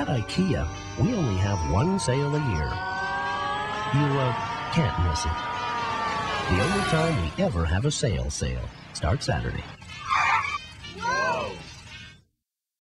IKEA, we only have one sale a year. You can't miss it. The only time we ever have a sale. Starts Saturday.